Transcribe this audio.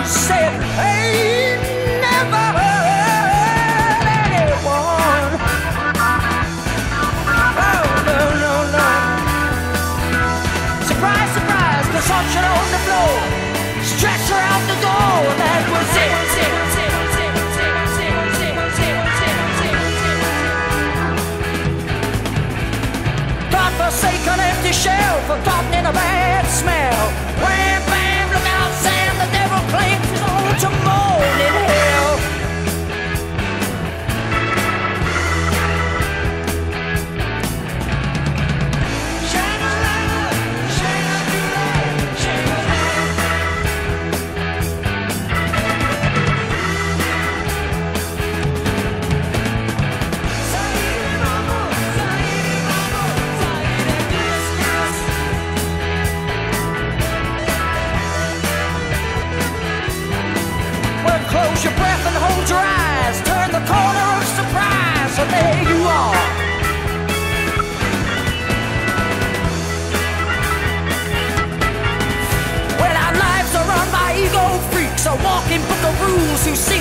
said, ain't never hurt anyone. Oh, no, no, no. Surprise, surprise, consumption on the floor. Stretch her out the door, that was it. God-forsaken empty shell, forgotten in a bad smell. Wham, bam, look out, Sam, the devil claims his own to mourn in hell. Close your breath and hold your eyes. Turn the corner of surprise, and there you are. Well, our lives are run by ego freaks, a walking book of rules who see